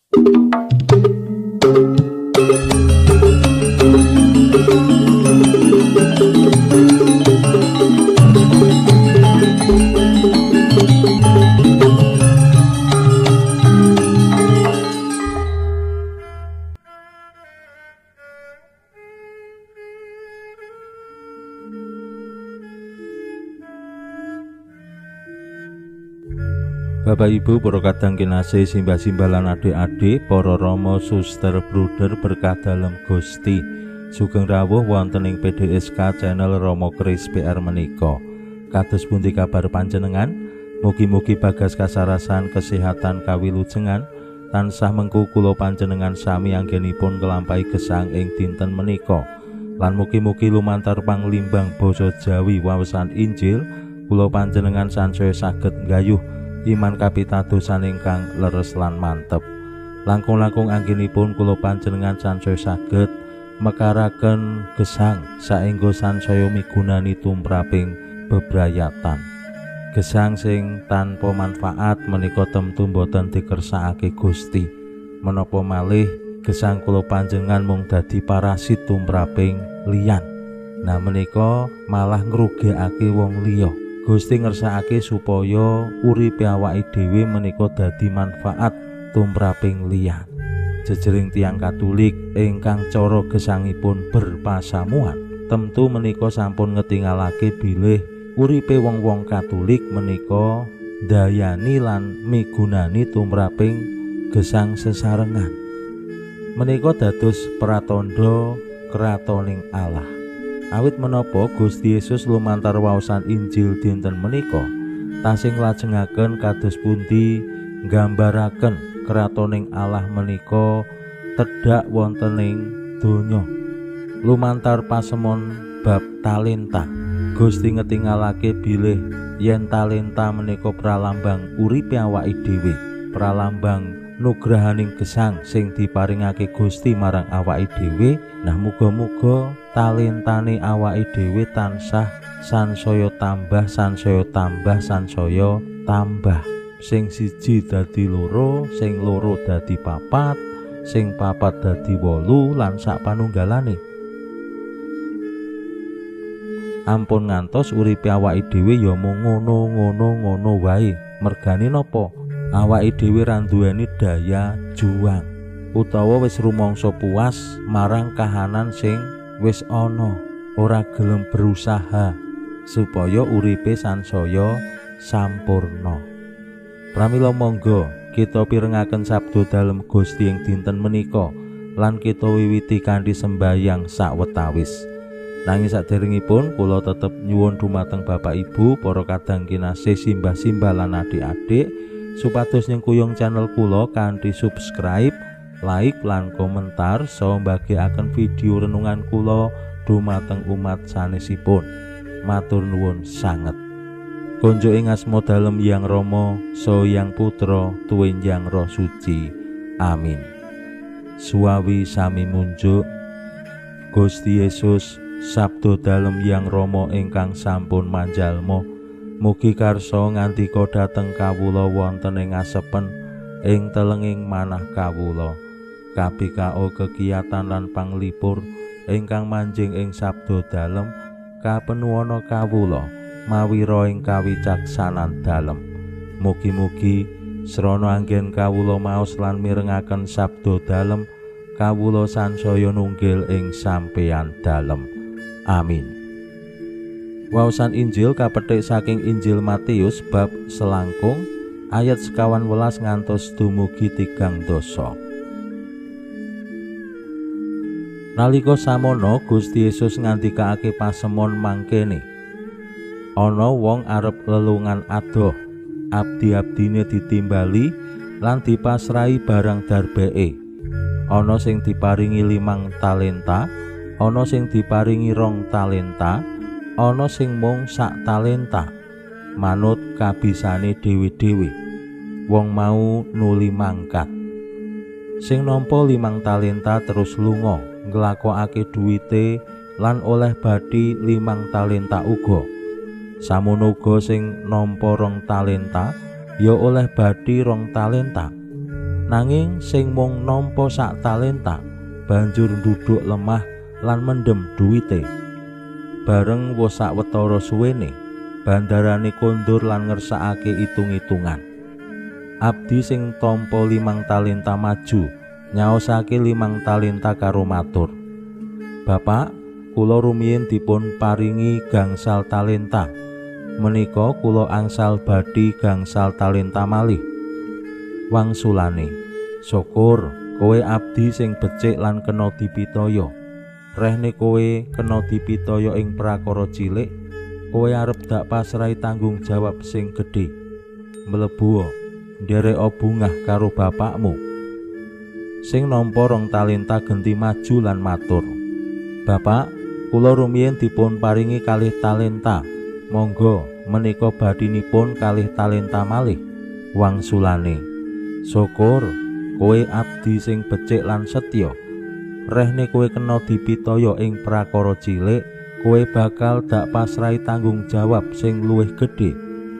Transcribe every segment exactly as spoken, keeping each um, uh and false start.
Bapak Ibu, para kadang kinasih, simbah-simbah lan adik-adik, para rama, suster, bruder berkah dalem Gusti. Sugeng rawuh wonten ing P D S K channel Romo Kris P R menika. Kados pundi kabar panjenengan? Mugi-mugi bagas kasarasan kesehatan kawilujengan tansah mengku kula panjenengan sami anggenipun nglampahi gesang ing dinten menika. Lan mugi-mugi lumantar panglimbang basa Jawi wawesan Injil kula panjenengan sansaya saged nggayuh iman kapitadosan ingkang leres lan mantep. Langkung-langkung anggenipun kula panjenengan sansaya saged mekaraken gesang saengga sansaya migunani tumraping bebrayatan. Gesang sing tanpa manfaat menika temtu boten dikersakake Gusti. Menapa malih gesang kula panjenengan mung dadi parasit tumraping liyan. Nah menika malah ngrugekake wong liya. Gusti ngersakake supaya uripe awake dhewe menika dadi manfaat tumraping liyan. Jejering tiyang Katolik ingkang cara gesangipun berpasamuan, temtu menika sampun ngetingalake bilih uripe wong-wong Katolik menika ndayani lan migunani tumraping gesang sesarengan. Menika dados pratandha kratoning Allah. Awit menapa Gusti Yesus lumantar waosan Injil dinten menika tasih nglajengaken kados pundi nggambaraken kratoning Allah menika tedhak wonten ing donya. Lumantar pasemon bab talenta, Gusti ngetingalake bilih yen talenta menika pralambang uripe awake dhewe, pralambang nugrahaning gesang sing diparingake Gusti marang awake dhewe. Nah muga-muga talentane awake dhewe tansah sansaya tambah sansaya tambah sansaya tambah. Sing siji dadi loro, sing loro dadi papat, sing papat dadi wolu lan sak panunggalane. Ampun ngantos uripe awake dhewe ya mung ngono-ngono-ngono wae. Mergane napa? Awake dhewe ra duweni daya juang utawa wis rumangsa puas marang kahanan sing wis ana, ora gelem berusaha supaya uripe sansaya sampurna. Pramila monggo kita pirengaken sabda dalem Gusti ing dinten menika lan kita wiwiti kanthi sembahyang sawetawis. Nanging saderengipun kula tetep nyuwun dumateng Bapak Ibu, para kadang kinasih, simbah-simbah lan adik-adik supados nyengkuyung channel kula kanthi subscribe, like lan komentar saha mbagiaken video renungan kula dumateng umat sanesipun. Matur nuwun sanget. Konjo ing asma dalem Hyang Rama saha Hyang Putra tuwinjang Roh Suci. Amin. Suawi sami munjuk. Gusti Yesus sabda dalem Hyang Rama ingkang sampun manjalma, mugi karsa ngandika dhateng kawula wonten ing asepen ing telenging manah kawula. Kabikao kegiatan lan panglipur ingkang manjing ing sabda dalem kapenuwana kawula mawira ing kawicaksanan dalem. Mugi-mugi srana anggen kawula maos lan mirengaken sabda dalem kawula sansaya nunggil ing sampeyan dalem. Amin. Waosan Injil kapethik saking Injil Matius bab selangkung ayat sekawan welas ngantos dumugi tigang dasa. Nalika samono Gusti Yesus ngandikake pasemon mangkene. Ana wong arep lelungan adoh, abdi-abdine ditimbali lan dipasrahi barang darbeke. Ana sing diparingi limang talenta, ana sing diparingi rong talenta, ana sing mung sak talenta, manut kabisane dhewe-dhewe. Wong mau nuli mangkat. Sing nampa limang talenta terus lunga nglakokake duwite lan oleh bathi limang talenta uga. Samono uga sing nampa rong talenta ya oleh bathi rong talenta. Nanging sing mung nampa sak talenta banjur nduduk lemah lan mendem duwite. Bareng wis sawetara suwene bandarane kondur lan ngersakake itung-itungan. Abdi sing tampa limang talenta maju nyaosake limang talenta karo matur, "Bapak, kula rumiyin dipun paringi gangsal talenta. Menika kula angsal badhe gangsal talenta malih." Wangsulane, "Syukur kowe abdi sing becik lan kena dipitaya. Rehne kowe kena dipitaya ing prakara cilik, kowe arep dak pasrahi tanggung jawab sing gedhe. Mlebu nderek bungah karo bapakmu." Sing nampa rong talenta genti maju lan matur, "Bapak, kula rumiyin dipun paringi kalih talenta. Monggo menika badhinipun kalih talenta malih." Wangsulane, "Syukur kowe abdi sing becik lan setya. Rehne kowe kena dipitaya ing prakara cilik, kowe bakal dak pasrahi tanggung jawab sing luwih gedhe.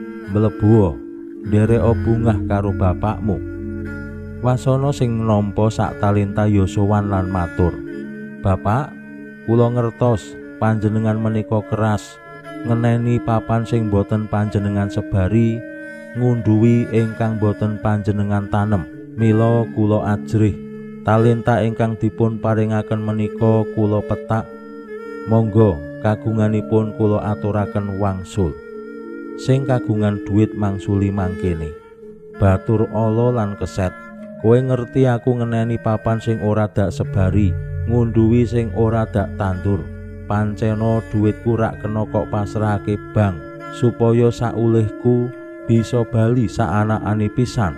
Mlebu nderek bungah karo bapakmu." Wasana sing nampa sak talenta ya sowan lan matur, "Bapak, kula ngertos panjenengan menika keras ngeneni papan sing boten panjenengan sebari, ngunduhi ingkang boten panjenengan tanem. Mila kula ajrih talenta ingkang dipun paringaken menika kula petak. Monggo kagunganipun kula aturaken wangsul." Sing kagungan dhuwit mangsuli mangkene, "Batur ala lan keset, kowe ngerti aku ngeneni papan sing ora dak sebari, ngunduhi sing ora dak tandur. Pancena dhuwitku rak kena kok pasrahake bank supaya saulihku bisa bali saanakane pisan.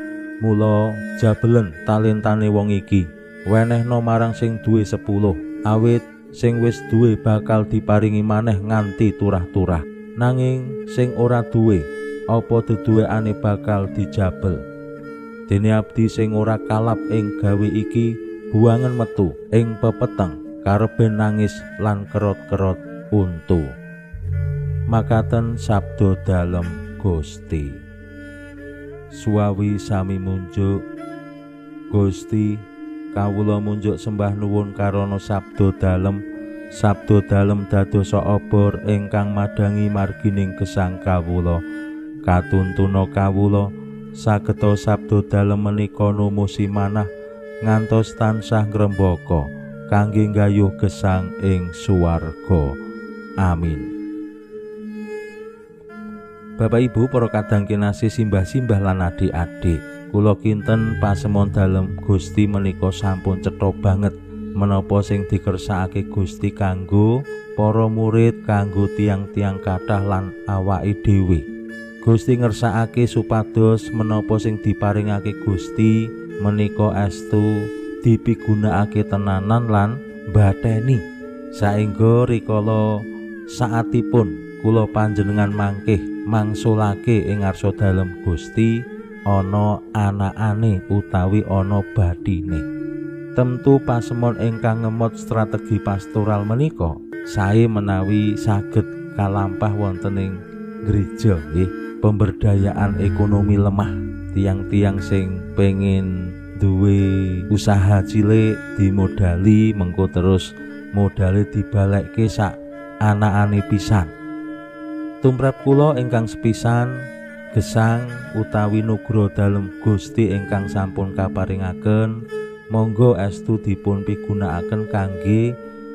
Mula jabelen talentane wong iki, wenehna marang sing duwe sepuluh, awit sing wis duwe bakal diparingi maneh nganti turah-turah. Nanging sing ora duwe, apa deduwekane bakal dijabel. Dene abdi sing ora kalap ing gawe iki buangen metu ing pepeteng karepe nangis lan kerot-kerot untu." Makaten sabda dalem Gusti. Suwawi sami munjuk. Gusti, kawula munjuk sembah nuwun karana sabda dalem. Sabda dalem dadosa obor ingkang madangi margining gesang kawula. Katuntuna kawula sageta sabda dalem menika numusi manah ngantos tansah ngrembaka kangge nggayuh gesang ing suwarga. Amin. Bapak Ibu para kadang kinasih simbah-simbah lan adik-adik, kula kinten pasemon dalem Gusti menika sampun cetha banget menapa sing dikersakake Gusti kanggo para murid, kanggo tiang-tiang kathah lan awake dhewe. Gusti ngersakake supados menapa sing diparingake Gusti menika estu dipigunakake tenanan lan mbatheni, saengga rikala saatipun kula panjenengan mangkih mangsulake ing ngarsa dalem Gusti ana anakane utawi ana bathine. Tentu pasemon ingkang ngemot strategi pastoral menika sae menawi saged kalampah wonten ing gereja nggih. Pemberdayaan ekonomi lemah, tiang-tiang sing pengen duwe usaha cilik dimodali, mengko terus modale dibalekke sak anakane pisan. Tumrap kula ingkang sepisan, gesang utawi nugra dalem Gusti ingkang sampun kaparingaken, monggo estu dipun pigunakaken kangge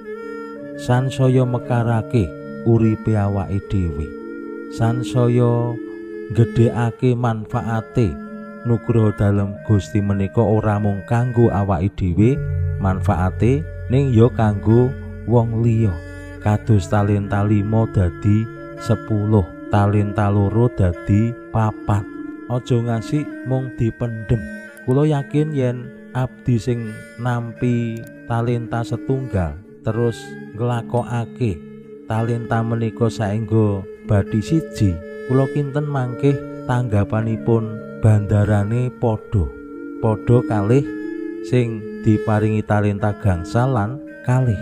sansaya mekarake uripe awake dhewe, sansaya gedhekake manfaate. Nugroho dalem Gusti menika ora mung kanggo awake dhewe manfaate, ning ya kanggo wong liya. Kados talenta lima dadi sepuluh, talenta loro dadi papat. Aja ngasih mung dipendhem. Kula yakin yen abdi sing nampi talenta setunggal terus nglakokake talenta menika saengga badhe siji, kula kinten mangkih tanggapanipun bandarane padha padha kalih sing diparingi talenta gangsal lan kalih.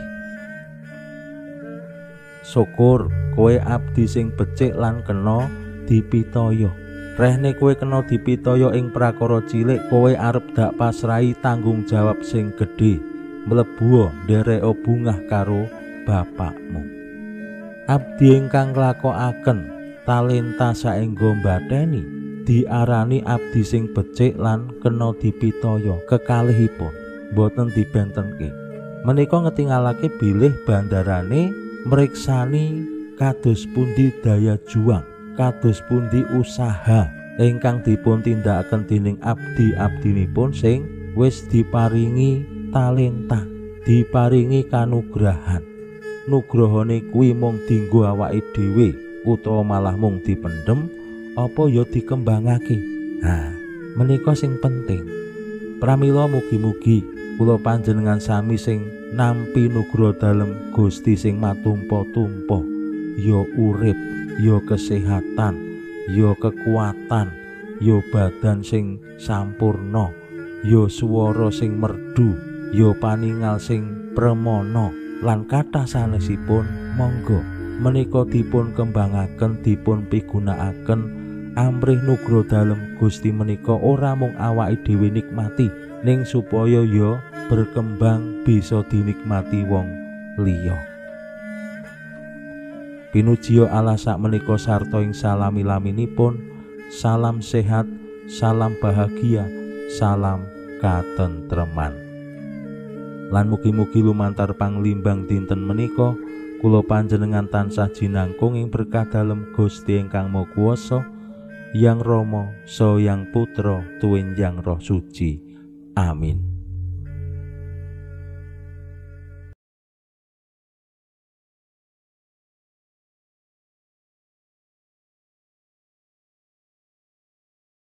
Syukur kowe abdi sing becik lan kena dipitaya. Rehne kowe kena dipitaya ing prakara cilik, kowe arep dak pasrahi tanggung jawab sing gedhe, mlebu ndereka bungah karo bapakmu. Abdi ingkang nglakokaken talenta saengga mbatheni diarani abdi sing becik lan kena dipitaya kekalihipun boten dibentenke. Menika ngetingalake bilih bandarane mriksani kados pundi daya juang, kados pundi usaha ingkang dipun tindakaken dening abdi-abdinipun sing wis diparingi talenta, diparingi kanugrahan. Nugrahane kuwi mung dienggo awake dhewe utawa malah mung dipendhem apa ya dikembangake. Nah, menika sing penting. Pramila mugi-mugi kula panjenengan sami sing nampi nugra dalem Gusti sing matumpa-tumpa, ya urip, ya kesehatan, ya kekuatan, ya badan sing sampurna, ya swara sing merdu, ya paningal sing premana lan kathah sanesipun. Monggo menika dipun kembangaken, dipun pigunakaken amrih nugra dalem Gusti menika ora mung awake dhewe nikmati, ning supaya ya berkembang bisa dinikmati wong liya. Pinujiya Allah sak menika sarta ing salami-laminipun. Salam sehat, salam bahagia, salam katentreman. Lan mugi-mugi lumantar panglimbang dinten menika kula panjenengan tansah jinangkung ing berkah dalem Gusti ingkang Maha Kuwasa, Yang Rama saha Yang Putra tuwin Yang Roh Suci. Amin.